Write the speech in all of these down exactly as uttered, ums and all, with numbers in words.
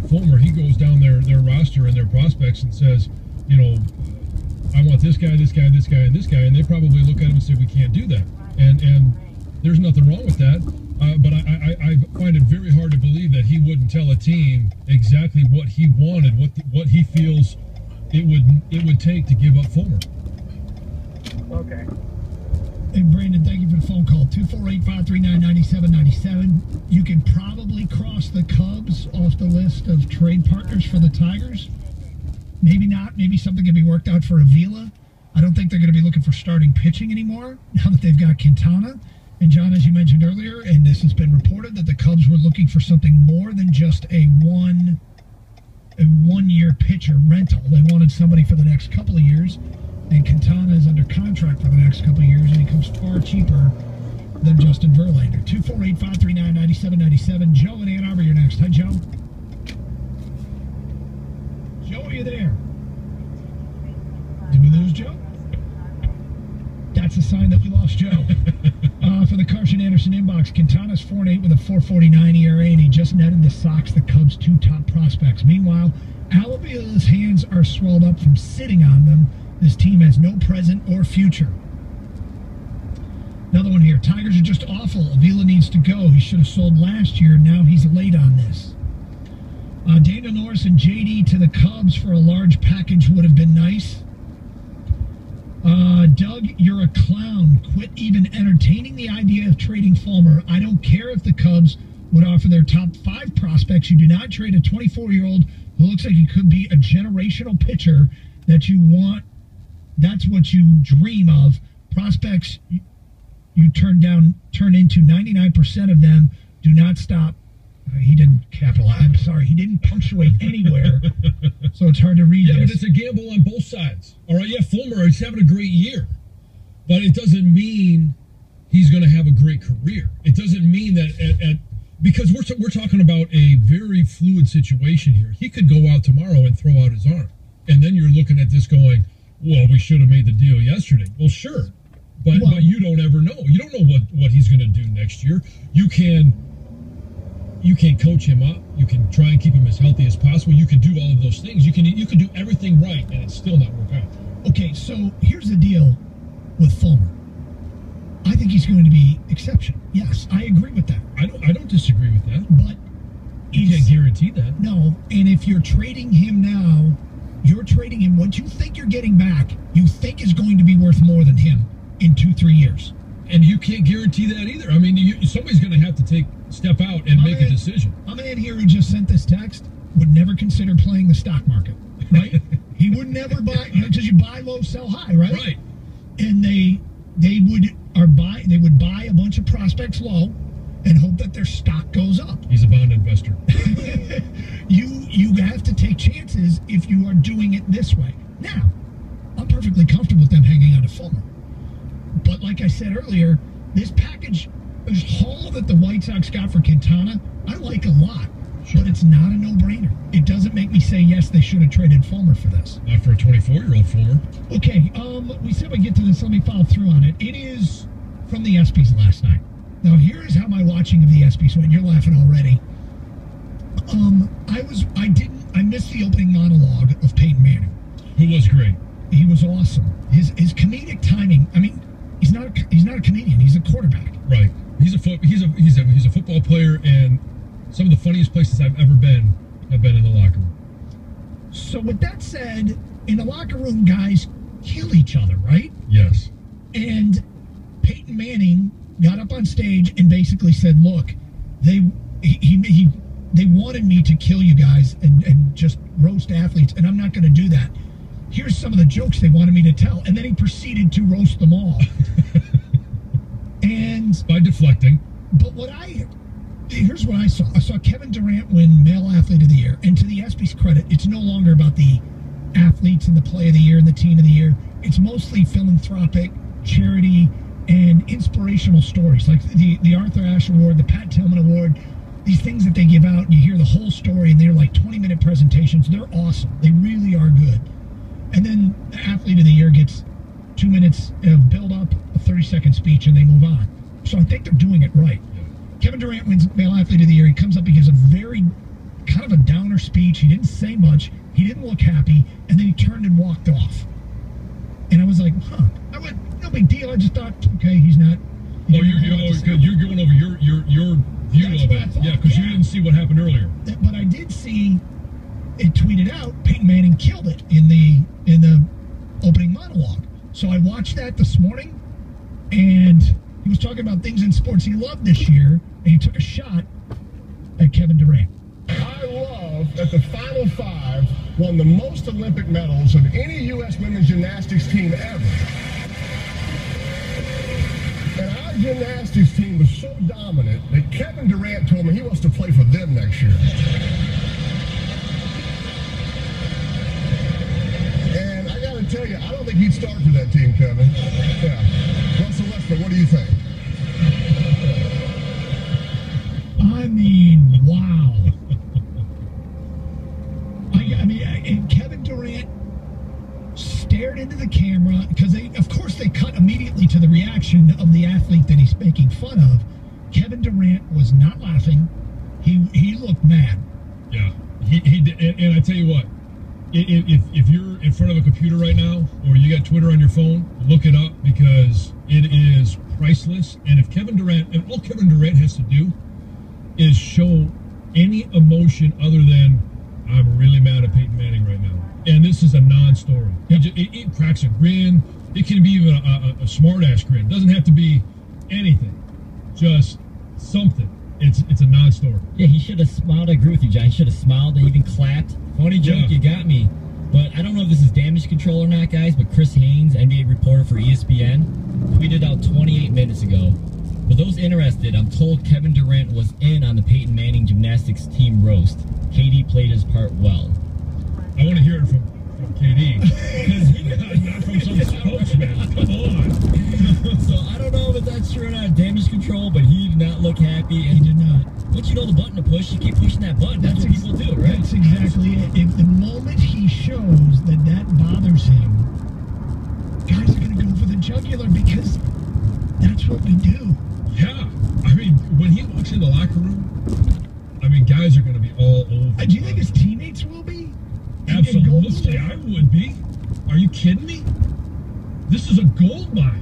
Fulmer, he goes down their, their roster and their prospects and says, you know, I want this guy, this guy, this guy, and this guy, and they probably look at him and say, we can't do that. And and there's nothing wrong with that, uh, but I, I, I find it very hard to believe that he wouldn't tell a team exactly what he wanted, what the, what he feels it would it would take to give up Fulmer. Okay. Hey, Brandon, thank you for the phone call. two four eight, five three nine, nine seven nine seven. You can probably cross the Cubs off the list of trade partners for the Tigers. Maybe not. Maybe something can be worked out for Avila. I don't think they're going to be looking for starting pitching anymore now that they've got Quintana. And, John, as you mentioned earlier, and this has been reported, that the Cubs were looking for something more than just a one a one-year pitcher rental. They wanted somebody for the next couple of years. And Quintana is under contract for the next couple of years, and he comes far cheaper than Justin Verlander. two four eight, five three nine, nine seven nine seven. Joe in Ann Arbor, you're next. Hi, Joe. Joe, are you there? Did we lose Joe? That's a sign that we lost Joe. uh, for the Carson Anderson inbox, Quintana's four and eight with a four forty-nine E R A, and he just netted the Sox the Cubs' two top prospects. Meanwhile, Avila's hands are swelled up from sitting on them. This team has no present or future. Another one here. Tigers are just awful. Avila needs to go. He should have sold last year. Now he's late on this. Uh, Daniel Norris and J D to the Cubs for a large package would have been nice. Uh, Doug, you're a clown. Quit even entertaining the idea of trading Fulmer. I don't care if the Cubs would offer their top five prospects. You do not trade a twenty-four-year-old who looks like he could be a generational pitcher that you want. That's what you dream of. Prospects you turn down, turn into ninety-nine percent of them do not stop. Uh, he didn't capitalize. I'm sorry. He didn't punctuate anywhere, so it's hard to read Yeah, this. but it's a gamble on both sides. All right, yeah, Fulmer is having a great year, but it doesn't mean he's going to have a great career. It doesn't mean that at, at because we're we're talking about a very fluid situation here. He could go out tomorrow and throw out his arm, and then you're looking at this going, well, we should have made the deal yesterday. Well, sure, but Well, but you don't ever know. You don't know what what he's going to do next year. You can. You can coach him up. You can try and keep him as healthy as possible. You can do all of those things. You can you can do everything right, and it's still not work out. Okay, so here's the deal with Fulmer. I think he's going to be exception. Yes, I agree with that. I don't I don't disagree with that. But You he's- can't guarantee that. No, and if you're trading him now, you're trading him what you think you're getting back, you think is going to be worth more than him in two, three years. And you can't guarantee that either. I mean, you, somebody's going to have to take step out and My make man- a decision. A man here who just sent this text would never consider playing the stock market, right? He would never buy, because you buy low, sell high, right? Right. And they they would are buy they would buy a bunch of prospects low and hope that their stock goes up. He's a bond investor. you you have to take chances if you are doing it this way. Now, I'm perfectly comfortable with them hanging on to Fulmer. But like I said earlier, this package, this haul that the White Sox got for Quintana, I like a lot. Sure. But it's not a no-brainer. It doesn't make me say, yes, they should have traded Fulmer for this. Not for a twenty-four-year-old Fulmer. Okay, um, we said we'd get to this. Let me follow through on it. It is from the ESPYs last night. Now, here is how my watching of the ESPYs went. You're laughing already. Um, I was, I didn't, I missed the opening monologue of Peyton Manning. Who was great. He was awesome. His his comedic timing. I mean, he's not a, he's not a comedian. He's a quarterback. Right. He's a foot. He's a he's a he's a football player, and some of the funniest places I've ever been have been in the locker room. So with that said, in the locker room, guys kill each other, right? Yes. And Peyton Manning got up on stage and basically said, "Look, they he he, he they wanted me to kill you guys and and just roast athletes, and I'm not going to do that. Here's some of the jokes they wanted me to tell," and then he proceeded to roast them all. And By deflecting. but what I here's what I saw. I saw Kevin Durant win Male Athlete of the Year, and to the ESPY's credit, it's no longer about the athletes and the play of the year and the team of the year. It's mostly philanthropic, charity, and inspirational stories, like the the Arthur Ashe Award, the Pat Tillman Award. These things that they give out, and you hear the whole story, and they're like twenty minute presentations. They're awesome. They really are good. And then the Athlete of the Year gets two minutes of build up, a thirty second speech, and they move on. So I think they're doing it right. Kevin Durant wins Male Athlete of the Year. He comes up, he gives a very kind of a downer speech. He didn't say much. He didn't look happy, and then he turned and walked off. And I was like, huh. I went, no big deal. I just thought, okay, he's not. Oh, you're, you're, oh, you're going over your your your view That's of what I it. thought, Yeah, because yeah. you didn't see what happened earlier. But I did see it tweeted out. Peyton Manning killed it in the in the opening monologue. So I watched that this morning, and he was talking about things in sports he loved this year, and he took a shot at Kevin Durant. I love that the Final Five won the most Olympic medals of any U S women's gymnastics team ever. And our gymnastics team was so dominant that Kevin Durant told me he wants to play for them next year. And I got to tell you, I don't think he'd start for that team, Kevin. Yeah. Russell Westbrook, what do you think? I mean, wow. I, I mean, I, and Kevin Durant stared into the camera because they, of course, they cut immediately to the reaction of the athlete that he's making fun of. Kevin Durant was not laughing. He he looked mad. Yeah, he, he did, and, and I tell you what, if, if if you're in front of a computer right now, or you got Twitter on your phone, look it up because it is priceless. And if Kevin Durant, and all Kevin Durant has to do is show any emotion other than I'm really mad at Peyton Manning right now, and this is a non-story. It, just, it, it cracks a grin. It can be even a, a, a smart-ass grin. It doesn't have to be anything, just something. It's it's a non-story. Yeah, he should have smiled. I agree with you, John. He should have smiled and even clapped. Funny joke, Yeah. you got me. But I don't know if this is damage control or not, guys, but Chris Haynes, N B A reporter for E S P N, tweeted out twenty-eight minutes ago. For those interested, I'm told Kevin Durant was in on the Peyton Manning gymnastics team roast. K D played his part well. I want to hear it from, from K D. not, not from some spokesman. Come on. So I don't know if that's true or not, damage control, but he did not look happy. And He did not. once you know the button to push, you keep pushing that button. That's, That's what ex- people do, right? That's exactly it. If the moment he shows that that bothers him, guys are going to go for the jugular because that's what we do. Yeah, I mean, when he walks in the locker room, I mean, guys are going to be all over. Uh, do you think his teammates will be? And- and Golden Absolutely, State? I would be. Are you kidding me? This is a gold mine.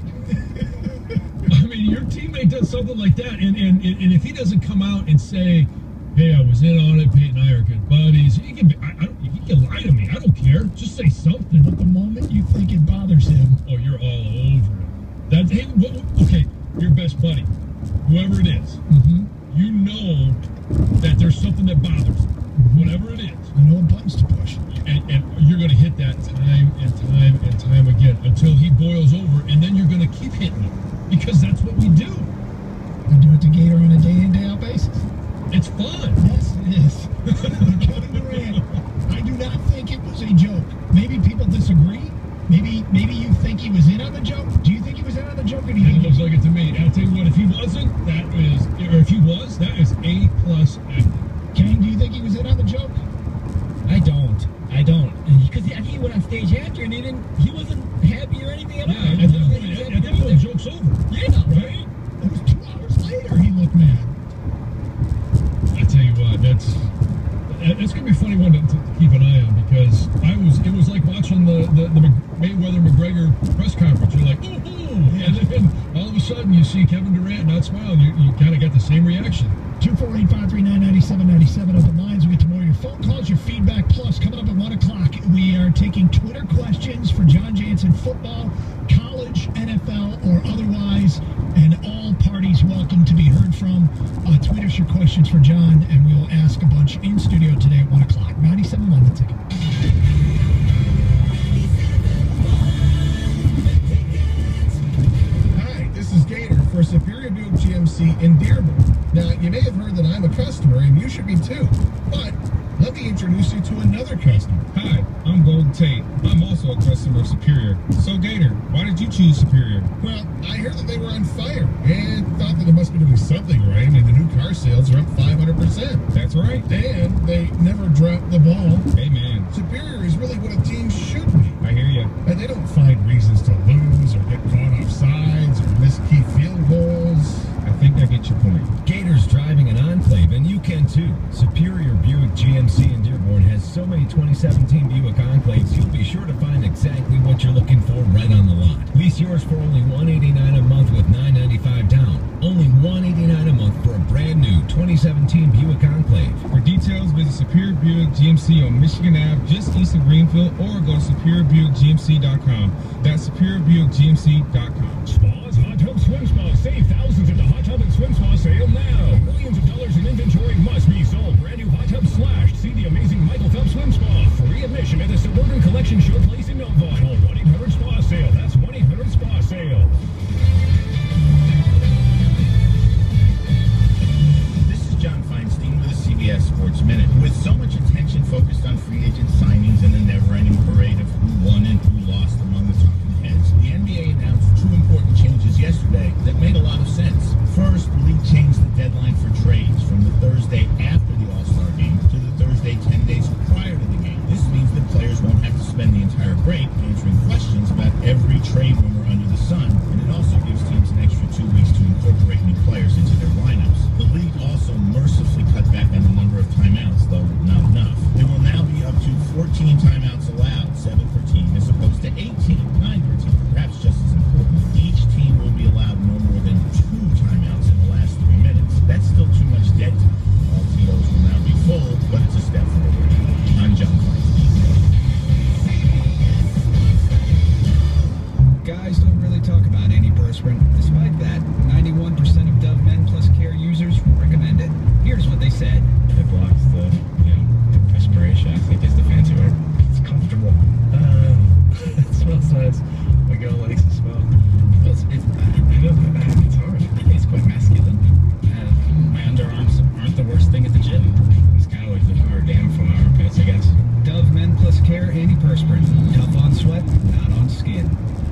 I mean, your teammate does something like that, and, and, and if he doesn't come out and say, hey, I was in on it, Peyton and I are good buddies, he can, be, I, I don't, he can lie to me. I don't care. Just say something. But the moment you think it bothers him, Oh, you're all over it. That's, hey, what, okay, your best buddy, whoever it is, mm-hmm. you know that there's something that bothers him, whatever it is. I know what buttons to push. And, and you're going to hit that time and time and time again until he boils over, and then you're going to keep hitting him because that's what we do. I do it to Gator on a day in, day out basis. It's fun. Yes, it is. But Kevin Durant, I do not think it was a joke. Maybe people disagree. Maybe maybe you think he was in on the joke. Do you think he was in on the joke, or do you It think he looks was? like it to me. I'll tell you what, if he wasn't, that is, or if he was, that is A plus acting. Kane, do you think he was in on the joke? I don't. I don't. Because he, he went on stage after and he didn't. He wasn't happy or anything at all. Yeah, He at that didn't point, think he was at, happy at that point, either. joke's over. Yeah, Right? It was two hours later he looked mad. I tell you what, that's that- that's gonna be a funny one to, to keep an eye on because I was it was like watching the the, the Mayweather McGregor press conference. You're like, ooh, ooh, and then all of a sudden you see Kevin Durant not smiling. You you kind of got the same reaction. two four eight, five three nine, nine seven nine seven open lines. We get to more of your phone calls, your feedback. Plus, coming up at one o'clock, we are taking Twitter questions for John Jansen football, college, N F L, or otherwise, and all parties welcome to be heard from. Uh, tweet us your questions for John, and we will ask a bunch in studio today at one o'clock. ninety-seven point one The Ticket. Hi, this is Gator for Superior Buick G M C in Dearborn. Now, you may have heard that I'm a customer, and you should be too. But let me introduce you to another customer. Hi, I'm Golden Tate. I'm also a customer of Superior. So, Gator, why did you choose Superior? Well, I heard that they were on fire and thought that they must be doing something right, and the new car sales are up five hundred percent. That's right. And they never drop the ball. Amen. Superior is really what a team should be. I hear you. And they don't find reasons to lose or get caught off sides or miss key field goals. I think I get your point. Gator's driving an Enclave, and you can too. Superior Buick G M C in Dearborn has so many twenty seventeen Buick Enclaves, you'll be sure to find exactly what you're looking for right on the lot. Lease yours for only one hundred eighty-nine dollars a month with nine hundred ninety-five dollars down. Only one hundred eighty-nine dollars a month for a brand new twenty seventeen Buick Enclave. For details, visit Superior Buick G M C on Michigan Avenue, just east of Greenfield, or go to superior buick g m c dot com. That's superior buick g m c dot com. Spas, Hot Tub Swim Spa. Save thousands at the Hot Tub and Swim Spa sale now. Millions of dollars in inventory must be sold. Brand new hot tub slashed. See the amazing Michael Phelps Swim Spa. Free admission at the Suburban Collection Showplace in Melville. Call one eight hundred spa sale. That's one eight hundred spa sale. This is John Feinstein with the C B S Sports Minute. With so much attention focused on free agent signings and the never-ending parade of who won and who lost among the talking heads, the N B A announced two important changes yesterday that made a lot of sense. First, the league changed the deadline for trades from the Thursday after the All-Star game to the Thursday ten days prior to the game. This means that players won't have to spend the entire break answering questions about every trade rumor under the sun, and it also gives teams an extra two weeks to incorporate new players into their lineups. The league also mercifully cut back on the number of timeouts, though not enough. There will now be up to fourteen timeouts allowed, seven per team, as opposed to eighteen, nine per team. Perhaps just as important, each team will be allowed no more than two timeouts in the last three minutes. That's still too much dead time. All T Os will now be full, but it's a step forward. I'm John Feinstein. Guys don't really talk about antiperspirant. Despite that, ninety-one percent of Dove Men Plus Care users recommend it. Here's what they said. It blocks the, you know, perspiration, I think is the fancy word. It's comfortable. Um, it smells nice. My girl likes the smell. It's, it's, I know that it's hard. It's quite masculine. And my underarms aren't the worst thing at the gym. It's kind of like the hard dam from my armpits, I guess. Dove Men Plus Care antiperspirant. Tough on sweat, not on skin.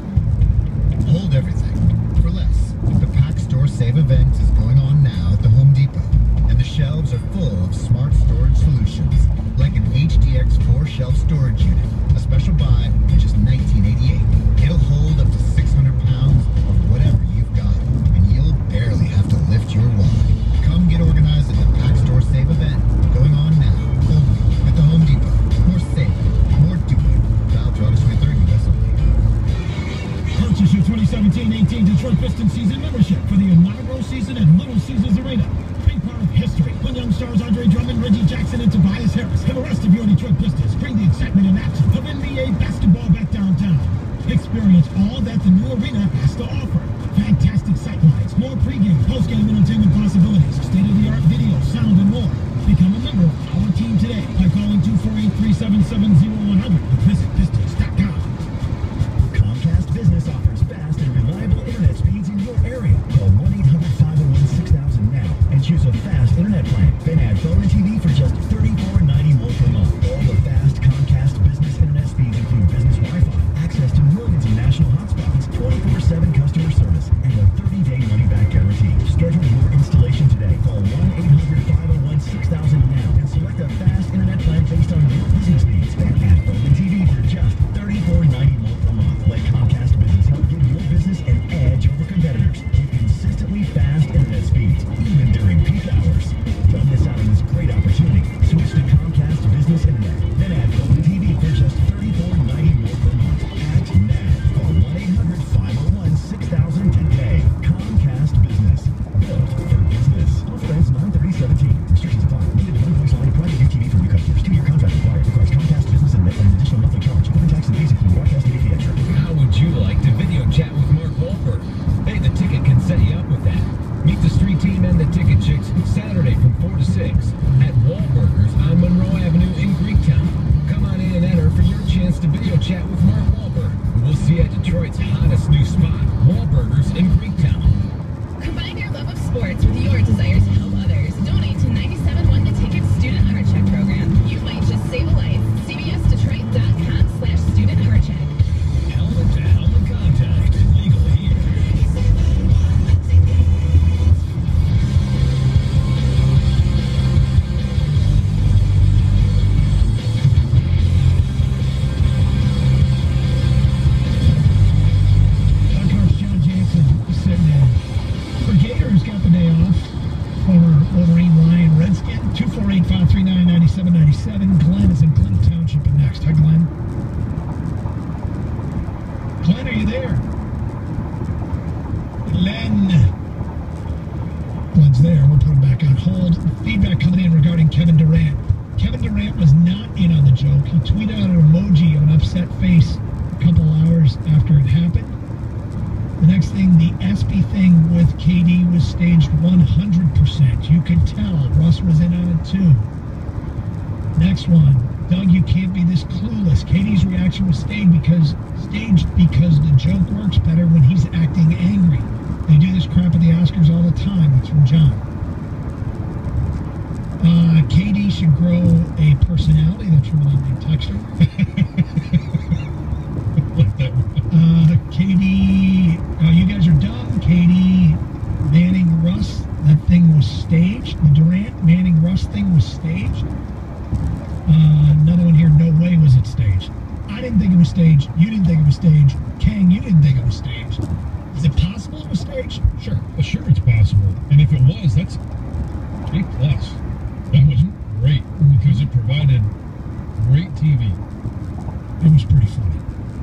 Hold everything for less. The Pack Store Save event is going on now at the Home Depot, and the shelves are full of smart storage solutions, like an H D X four shelf storage unit, a special buy for just nineteen eighty-eight. It'll hold up to six hundred pounds of whatever you've got, and you'll barely have to lift your wallet. Come get organized at the Pack Store Save event, going on now, only at the Home Depot. More save, more doing. Valid through August twenty-third, U S only. Purchase your twenty seventeen eighteen Detroit Pistons season membership for the inaugural season at Little Caesars Arena. Be part of history when young stars Andre Drummond, Reggie Jackson, and Tobias Harris and the rest of your Detroit Pistons bring the excitement and action of N B A basketball back downtown. Experience all that the new arena has to offer. Fantastic sightlines, more pregame, postgame entertainment possibilities, state-of-the-art video, sound, and more. Become a member of our team today by calling two four eight, three seven seven, zero one zero zero or visit pistons dot com. Comcast Business offers fast and reliable internet speeds in your area. Call one eight hundred, five oh one, six thousand now and choose a fast internet plan. Then add phone and T V for just thirty-four ninety more per month. All the fast Comcast Business internet speeds include business Wi-Fi, access to millions of national hotspots, twenty-four seven customer service, and a thirty-day money-back guarantee. Schedule your installation today. Call one eight hundred, five oh one, six thousand now and select a fast internet plan based on your business needs. Then add phone and T V for just thirty-four ninety more per month. Let Comcast Business help give your business an edge over competitors with consistently fast internet speeds, even during peak hours. Don't miss out on this great opportunity. Switch to Comcast Business Internet. Then add phone and T V for just thirty-four ninety more per month. Act now. Call one eight hundred, five oh one, six thousand today. Comcast Business. Built for business. Offer ends nine thirty seventeen. Restrictions apply. Needed one voice line private U T V for new customers. Two-year contract required. Requires Comcast Business Internet and an additional monthly charge. Other tax and fees include broadcast and A P N charge. How would you like to video chat with Mark Wahlberg? Hey, the ticket can set you up with that. Meet the street team and the ticket chicks Saturday from four to six at Wahlburgers on Monroe Avenue in Greektown. Come on in and enter for your chance to video chat with Mark Wahlberg. We'll see you at Detroit's hottest new spot, Wahlburgers in Greektown. Combine your love of sports with your desire to help others. Donate to ninety-seven one The Ticket's Student Heart Check program. You might just save a life. C B S Detroit dot com slash student heart check. Helmet to helmet contact. Legal here. put him back on hold. Feedback coming in regarding Kevin Durant. Kevin Durant was not in on the joke. He tweeted out an emoji of an upset face a couple hours after it happened. The next thing, the S B thing with K D was staged one hundred percent. You could tell Russ was in on it too. Next one, Doug, you can't be this clueless. K D's reaction was staged because staged because the joke works better when he's acting angry. They do this crap at the Oscars all the time. That's from John. Uh, K D should grow a personality. That's from an unnamed texter. uh, K D, uh, you guys are dumb. K D, Manning, Russ, that thing was staged. The Durant, Manning, Russ thing was staged. Uh, another one here, no way was it staged. I didn't think it was staged. You didn't think it was staged. Kang, you didn't think it was staged. Is it possible it was staged? Sure. Well, sure it's possible. And if it was, that's A plus. That was great because it provided great T V. It was pretty funny.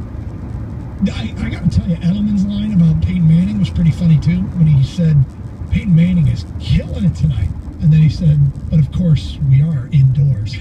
I, I got to tell you, Edelman's line about Peyton Manning was pretty funny too, when he said, Peyton Manning is killing it tonight. And then he said, but of course we are indoors.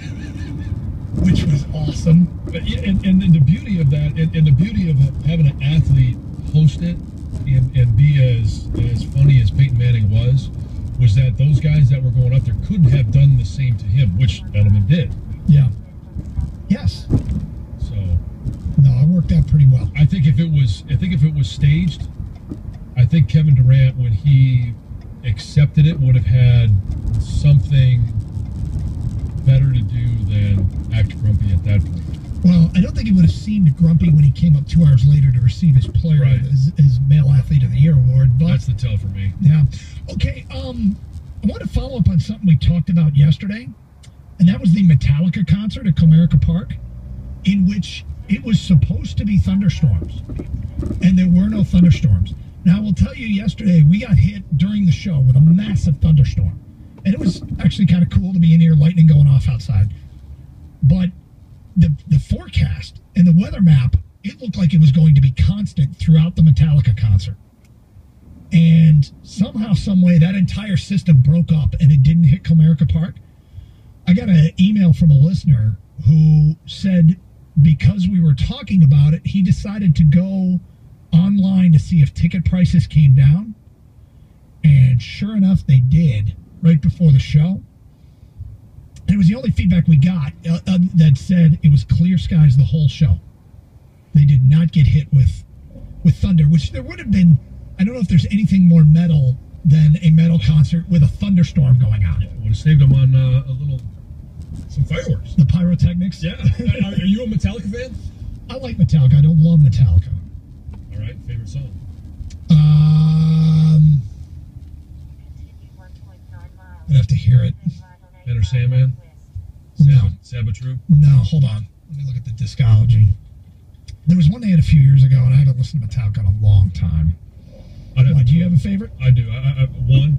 Which was awesome. But, yeah, and, and, and the beauty of that, and, and the beauty of having an athlete host it and, and be as, as funny as Peyton Manning was, was that those guys that were going up there couldn't have done the same to him, which Edelman did. Yeah. Yes. So. No, it worked out pretty well. I think if it was, I think if it was staged, I think Kevin Durant, when he accepted it, would have had something better to do than act grumpy at that point. Well, I don't think he would have seemed grumpy when he came up two hours later to receive his player, Right. his, his Male Athlete of the Year award. But That's the tell for me. yeah. Okay. Um, I want to follow up on something we talked about yesterday, and that was the Metallica concert at Comerica Park, in which it was supposed to be thunderstorms, and there were no thunderstorms. Now, I will tell you, yesterday we got hit during the show with a massive thunderstorm, and it was actually kind of cool to be in here, lightning going off outside. But the the forecast and the weather map, it looked like it was going to be constant throughout the Metallica concert. And somehow, some way, that entire system broke up and it didn't hit Comerica Park. I got an email from a listener who said because we were talking about it, he decided to go online to see if ticket prices came down. And sure enough, they did right before the show. And it was the only feedback we got uh, uh, that said it was clear skies the whole show. They did not get hit with with thunder, which there would have been. I don't know if there's anything more metal than a metal concert with a thunderstorm going on. Yeah, would have saved them on uh, a little, some fireworks. The pyrotechnics. Yeah. are, are you a Metallica fan? I like Metallica. I don't love Metallica. All right. Favorite song? Um, I'd have to hear it. Enter Sandman? No. Sabatru? No, hold on. Let me look at the discology. There was one they had a few years ago, and I haven't listened to Metallica in a long time. I'd have Why, to do you have a favorite? I do. I, I, one.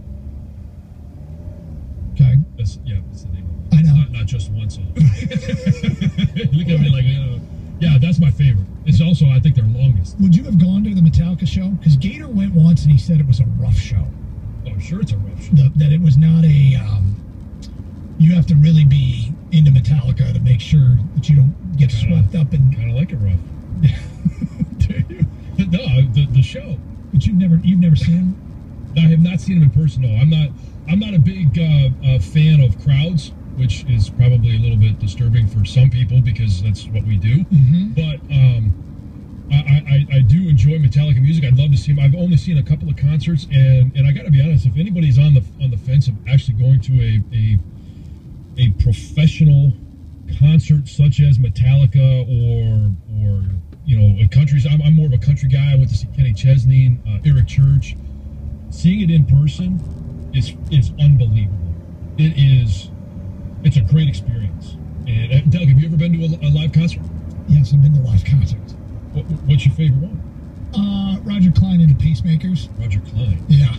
Okay. That's, yeah, that's the name of it. I know. Not, not just one song. You look at me like, uh, yeah, that's my favorite. It's also, I think, their longest. Would you have gone to the Metallica show? Because Gator went once, and he said it was a rough show. Oh, I'm sure it's a rough show. The, that it was not a... Um, you have to really be into Metallica to make sure that you don't get Kinda, swept up in... Kind of like it rough. Do you? No, the, the show. But you've never you've never seen him? I have not seen him in person. No, I'm not. I'm not a big uh, uh, fan of crowds, which is probably a little bit disturbing for some people because that's what we do. Mm-hmm. But um, I, I, I do enjoy Metallica music. I'd love to see him. I've only seen a couple of concerts, and, and I got to be honest. If anybody's on the on the fence of actually going to a a, a professional concert such as Metallica or or you know, countries. I'm, I'm more of a country guy. I went to see Kenny Chesney, uh, Eric Church. Seeing it in person is is unbelievable. It is. It's a great experience. And uh, Doug, have you ever been to a, a live concert? Yes, I've been to live concerts. What, what's your favorite one? Uh, Roger Klein and the Pacemakers. Roger Klein. Yeah.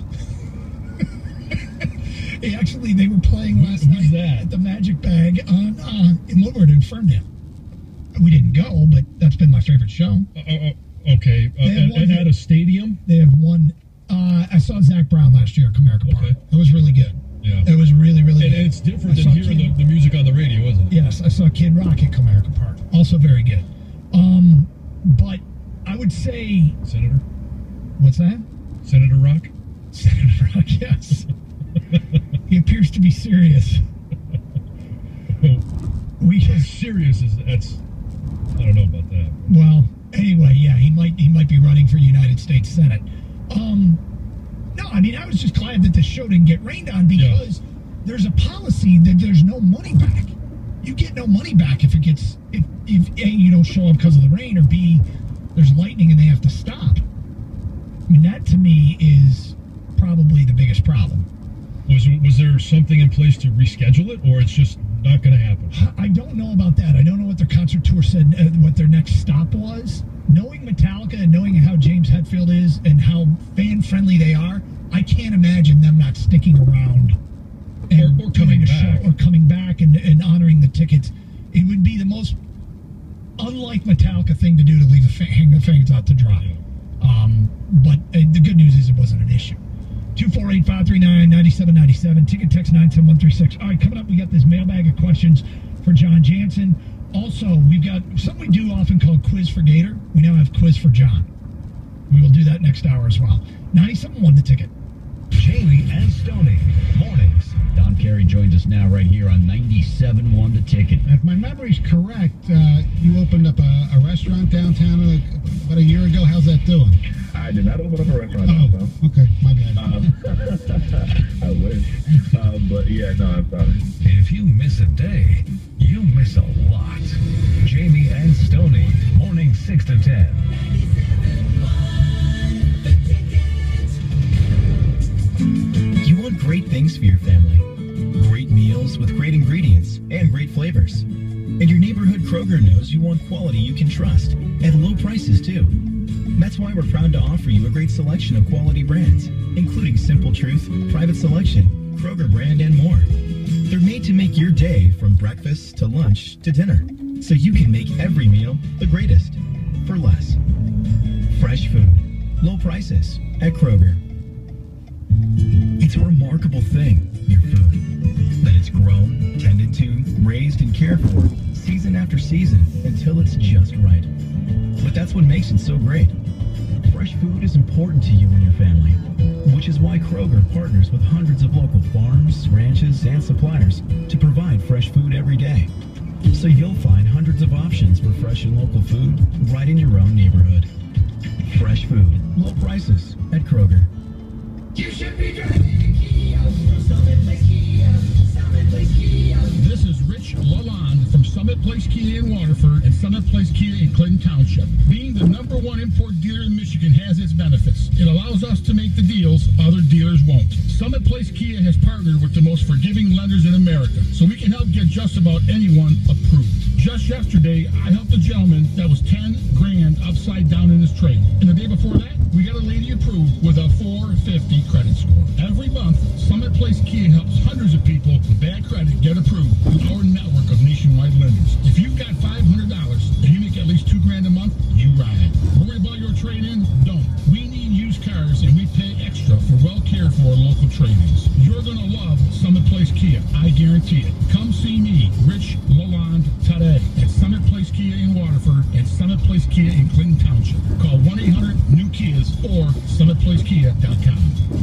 Hey, actually, they were playing last Who's night that? at the Magic Bag on uh, in Woodward in Ferndale. We didn't go, but that's been my favorite show. Uh, uh, okay, uh, They have and, one and that- at a stadium. They have one. Uh, I saw Zach Zac Brown last year at Comerica Park. Okay. It was really good. Yeah. It was really, really And good. it's different I than saw hearing Kid- the, the music on the radio, isn't it? Yes, I saw Kid Rock at Comerica Park. Also very good. Um, but I would say... Senator? What's that? Senator Rock? Senator Rock, yes. He appears to be serious. We serious is that's I don't know about that. Well, anyway, yeah, he might he might be running for United States Senate. Um, no, I mean I was just glad that the show didn't get rained on because yeah. there's a policy that there's no money back. You get no money back if it gets if if A, you don't show up because of the rain, or B, there's lightning and they have to stop. I mean that to me is probably the biggest problem. Was was there something in place to reschedule it, or it's just not going to happen? I don't know about that. I don't know what their concert tour said, uh, what their next stop was. Knowing Metallica and knowing how James Hetfield is and how fan-friendly they are, I can't imagine them not sticking around and or, or coming doing a back. show or coming back and, and honoring the tickets. It would be the most unlike Metallica thing to do to leave the fa- hang the fans out to dry. Um, but uh, the good news is it wasn't an issue. two four eight, five three nine, nine seven nine seven. Ticket text nine seven one three six. All right, coming up, we got this mailbag of questions for John Jansen. Also, we've got something we do often called Quiz for Gator. We now have Quiz for John. We will do that next hour as well. ninety-seven point one The Ticket. Jamie and Stoney, mornings. Don Carey joins us now right here on ninety-seven point one The Ticket. If my memory's correct, uh, you opened up a, a restaurant downtown a, about a year ago. How's that doing? I did not open up a restaurant Oh, downtown. okay, my bad. Um, I wish. Uh, but yeah, no, I'm sorry. If you miss a day, you miss a lot. Jamie and Stoney, morning six to ten. You want great things for your family. Great meals with great ingredients and great flavors. And your neighborhood Kroger knows you want quality you can trust at low prices too. That's why we're proud to offer you a great selection of quality brands, including Simple Truth, Private Selection, Kroger brand, and more. They're made to make your day from breakfast to lunch to dinner, so you can make every meal the greatest for less. Fresh food, low prices at Kroger. It's a remarkable thing, your food, that it's grown, tended to, raised, and cared for season after season until it's just right. But that's what makes it so great. Fresh food is important to you and your family, which is why Kroger partners with hundreds of local farms, ranches, and suppliers to provide fresh food every day. So you'll find hundreds of options for fresh and local food right in your own neighborhood. Fresh food, low prices at Kroger. You should be driving a Kia. Summit Place Kia. Summit Place Kia. This is Rich Lalonde from Summit Place Kia in Waterford and Summit Place Kia in Clinton Township. Being the number one import dealer in Michigan has its benefits. It allows us to make the deals other dealers won't. Summit Place Kia has partnered with the most forgiving lenders in America, so we can help get just about anyone approved. Just yesterday, I helped a gentleman that was ten grand upside down in his trade. And the day before that, we got a lady approved with a four fifty credit score. Every month, Summit Place Kia helps hundreds of people with bad credit get approved through our network of nationwide lenders. If you've got five hundred dollars and you make at least two grand a month, you ride. Worried about your trade-in? Don't. We need used cars and we pay extra for well cared for local trade-ins. You're going to love Summit Place Kia. I guarantee it. Come see me, Rich Lalonde, today at Summit Place Kia in Waterford and Summit Place Kia in Clinton Township. Call one eight hundred new Kias or summit place kia dot com.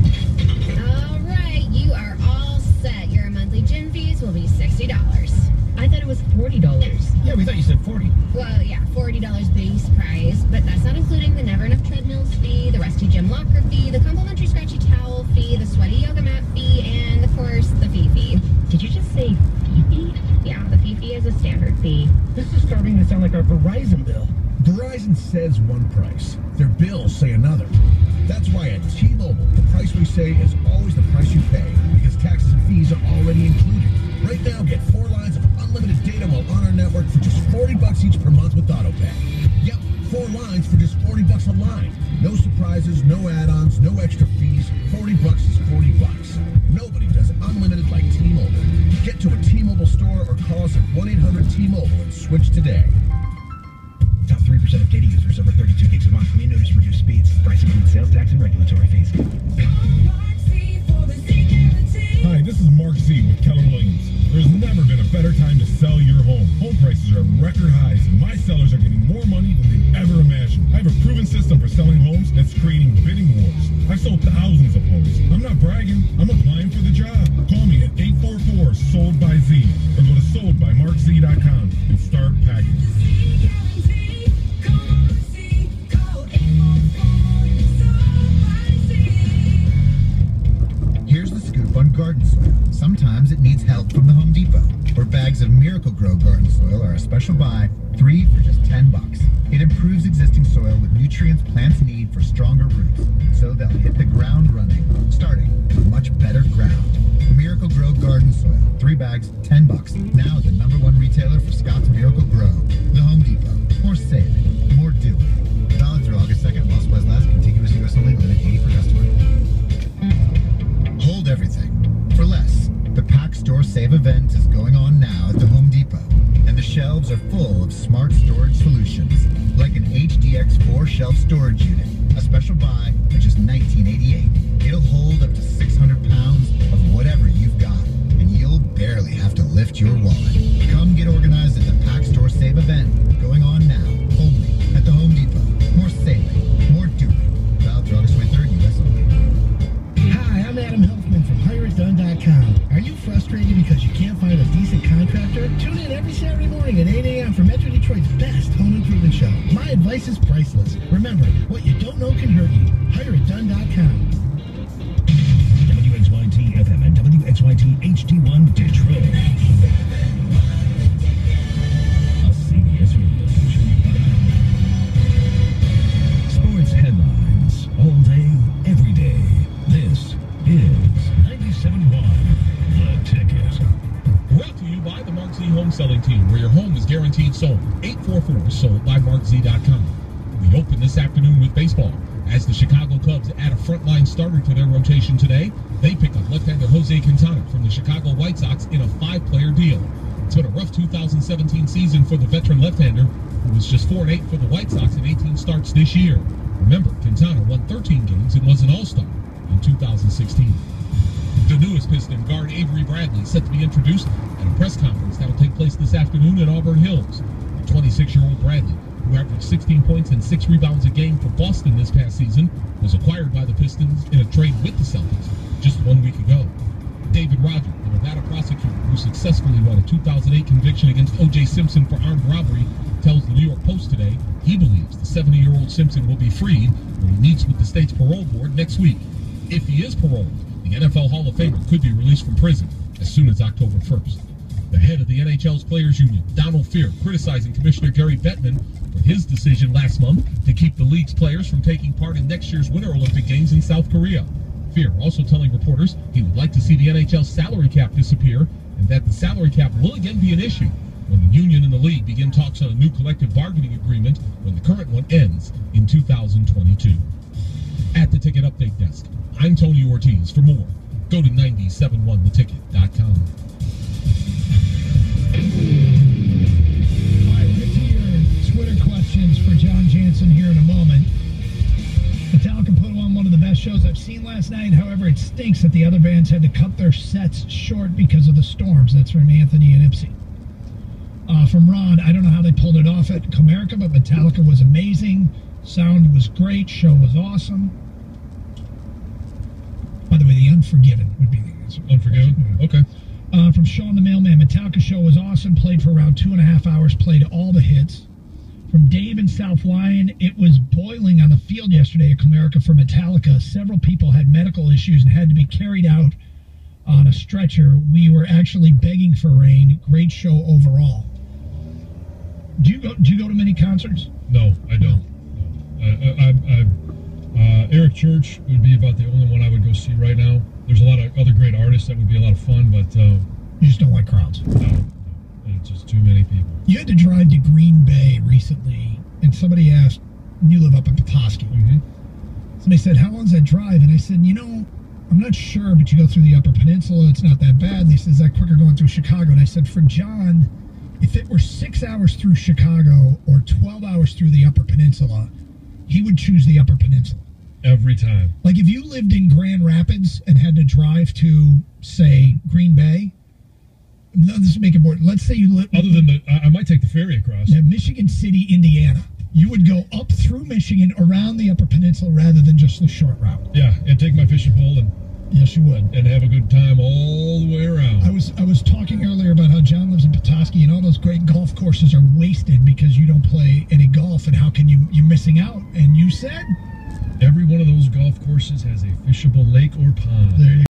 All right, you are all set. Your monthly gym fees will be sixty dollars. I thought it was forty dollars. Yeah, we thought you said forty. Well, yeah, forty dollars base price, but that's not including the Never Enough Treadmills fee, the Rusty Gym Locker fee, the complimentary scratchy towel fee, the sweaty yoga mat fee, and, of course, the fee fee. Did you just say fee fee? Yeah, the fee fee is a standard fee. This is starting to sound like our Verizon bill. Verizon says one price. Their bills say another. That's why at T-Mobile, the price we say is always the price you pay, because taxes and fees are already included. Right now, get four lines of unlimited data while on our network for just forty bucks each per month with AutoPay. Yep, four lines for just forty bucks a line. No surprises, no add-ons, no extra fees. forty bucks is forty bucks. Nobody does unlimited like T-Mobile. Get to a T-Mobile store or call us at one eight hundred T Mobile and switch today. Top three percent of data users over thirty-two gigs a month may notice reduced speeds. Price includes sales tax and regulatory fees. better time to sell your home. Home prices are at record highs, and my sellers are getting more money than they've ever imagined. I have a proven system for selling homes that's creating bidding wars. I've sold thousands of homes. I'm not bragging. I'm applying for the job. Call me at eight four four, sold by Z or go to sold by mark z dot com and start packing. Here's the scoop on garden soil. Sometimes it needs help from the Home Depot, where bags of Miracle Grow garden soil are a special buy, three for just ten bucks. It improves existing soil with nutrients plants need for stronger roots, so they'll hit the ground running, starting with much better ground. Miracle Grow garden soil, three bags, ten bucks. Now the number one retailer for Scott's Miracle Grow, the Home Depot. More saving, more doing. Valid through August second, while supplies last. Contiguous U S only, limit eighty per customer. Hold everything for less. The Pack Store Save event is going on now at the Home Depot, and the shelves are full of smart storage solutions, like an H D X four shelf storage unit, a special buy at just nineteen eighty-eight. It'll hold up to six hundred pounds of whatever you've got, and you'll barely have to lift your wallet. Come get organized at the Pack Store Save event, going on now, only at the Home Depot. More saving, more doing. Valid through August twenty-third, U S only. Hi, I'm Adam Helfman from hire it done dot com. Are you frustrated because you can't find a decent contractor? Tune in every Saturday morning at eight a m for Metro Detroit's best home improvement show. My advice is priceless. Remember, what you don't know can hurt you. hire it done dot com. W X Y T F M and W X Y T H D one Detroit. A C B S radio station. Sports headlines all day, every day. This is ninety-seven point one, The Ticket. Brought to you by the Mark Z Home Selling Team, where your home is guaranteed sold. eight four four, sold by mark z dot com. We open this afternoon with baseball, as the Chicago Cubs add a frontline starter to their rotation today. They pick up left-hander Jose Quintana from the Chicago White Sox in a five-player deal. It's been a rough two thousand seventeen season for the veteran left-hander, who was just four and eight for the White Sox in eighteen starts this year. Remember, Quintana won thirteen games and was an all-star in two thousand sixteen. The newest Piston, guard Avery Bradley, set to be introduced at a press conference that will take place this afternoon at Auburn Hills. The twenty-six-year-old Bradley, who averaged sixteen points and six rebounds a game for Boston this past season, was acquired by the Pistons in a trade with the Celtics just one week ago. David Roger, the Nevada prosecutor who successfully won a two thousand eight conviction against O J Simpson for armed robbery, tells the New York Post today he believes the seventy-year-old Simpson will be freed when he meets with the state's parole board next week. If he is paroled, the N F L Hall of Famer could be released from prison as soon as October first. The head of the N H L's Players Union, Donald Fehr, criticizing Commissioner Gary Bettman for his decision last month to keep the league's players from taking part in next year's Winter Olympic Games in South Korea. Fehr also telling reporters he would like to see the N H L's salary cap disappear, and that the salary cap will again be an issue when the union and the league begin talks on a new collective bargaining agreement when the current one ends in two thousand twenty-two. At the Ticket Update Desk, I'm Tony Ortiz. For more, go to nine seven one the ticket dot com. Alright, we'll get to your Twitter questions for John Jansen here in a moment. Metallica put on one of the best shows I've seen last night. However, it stinks that the other bands had to cut their sets short because of the storms. That's from Anthony and Ipsy. Uh, from Ron, I don't know how they pulled it off at Comerica, but Metallica was amazing. Sound was great. Show was awesome. By the way, the Unforgiven would be the answer. Unforgiven? Okay. Uh, from Sean the Mailman, Metallica show was awesome. Played for around two and a half hours. Played all the hits. From Dave in South Lyon, it was boiling on the field yesterday at Comerica for Metallica. Several people had medical issues and had to be carried out on a stretcher. We were actually begging for rain. Great show overall. Do you go? Do you go to many concerts? No, I don't. No. I, I, I, uh, Eric Church would be about the only one I would go see right now. There's a lot of other great artists that would be a lot of fun, but uh, you just don't like crowds. No, no, it's just too many people. You had to drive to Green Bay recently, and somebody asked, and you live up in Petoskey. Mm-hmm. Somebody said, "How long's that drive?" And I said, "You know, I'm not sure, but you go through the Upper Peninsula. It's not that bad." And they said, "Is that quicker going through Chicago?" And I said, "For John, if it were six hours through Chicago or twelve hours through the Upper Peninsula, he would choose the Upper Peninsula." Every time. Like if you lived in Grand Rapids and had to drive to, say, Green Bay, let's make it more. Let's say you live. Other than the, I, I might take the ferry across. Yeah, Michigan City, Indiana. You would go up through Michigan, around the Upper Peninsula, rather than just the short route. Yeah, and take my fishing pole and yes, you would, and have a good time all the way around. I was I was talking earlier about how John lives in Petoskey, and all those great golf courses are wasted because you don't play any golf, and how can you you're missing out? And you said every one of those golf courses has a fishable lake or pond. There you